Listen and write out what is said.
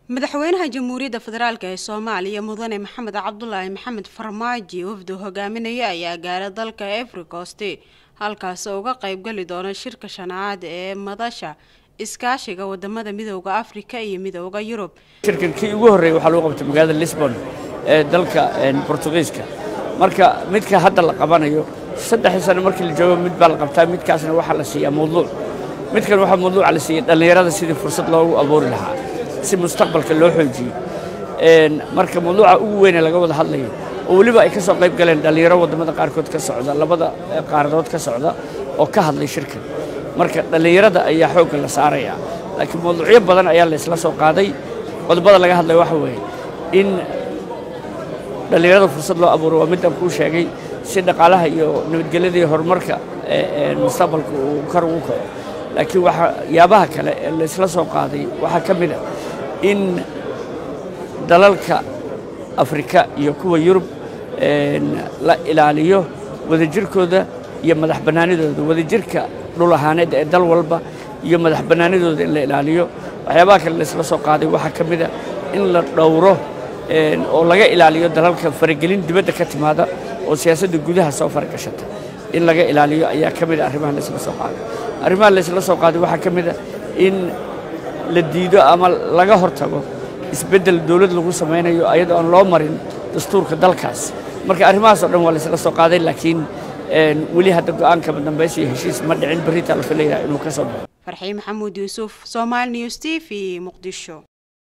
madaxweynaha jamhuuriyadda federaalk ee Soomaaliya mudane Maxamed Cabdullaahi Maxamed Farmaajo wafdu hogaaminaya ayaa gaaray dalka Ivory Coast halkaas oo uga qayb gali doona shirka shanaad ee madasha iskaashiga wadamada midowga Afrika iyo midowga Yurub. shirkii ugu horeeyay waxa lagu qabtay magaalada Lisbon ee dalka Portugiiska marka midka hadda la qabanayo 3 sano markii la joogo mid baa la qabtaa midkaasna waxa la siiyaa mowduuc midkan waxa mowduuc la siiyay dhalinyarada sidii fursad loogu abuuri lahaa si mustaqbalka loo xoojiyo marka mowduuca ugu weyn ee laga wada hadlayo oo waliba ay ka soo qayb galeen dhalinyaro wadamada qaarkood ka socda labada qaaradood ka socda oo ka hadlay shirkan marka dhalinyarada ayaa xoog la saaraya laakiin mowduucyo badan ayaa la isla soo qaaday qodobada laga hadlay waxa weeye in dhalinyarada fursad loo abuuro waa mid aan ku sheegay si dhaqaalaha iyo nabadgelyada iyo horumarka mustaqbalka uu kor ugu kaco laakiin waxa yaabaha kale ee la isla soo qaaday waxa ka mid ah in dalalka Afrika iyo kuwa Yurub la ilaaliyo wadajirkooda iyo madax banaanidooda wadajirka dhul ahaaneed ee dal walba iyo madax banaanidooda in la ilaaliyo waxyaabaha kale la isla soo qaaday waxa ka mid ah in la dhowro oo laga ilaaliyo dalalka faragelin dibadda ka timaada oo siyaasadda gudaha soo fargashata in laga ilaaliyo ayaa ka mid ah arrimaha la isla soo qaaday arrimaha la isla soo qaaday waxa ka mid ah in la diido ama laga hortago isbedel dawlad lagu sameeyo ayadoo aan loo marin dastuurka dalkaas marka arrimahaas oo dhan waa la isla soo qaaday laakiin wali hadda go'aanka dambeysay heshiis ma dhicin berita la filayaa inuu ka soo baxo Farxii Maxamuud Yuusuf Somali News TV Muqdisho.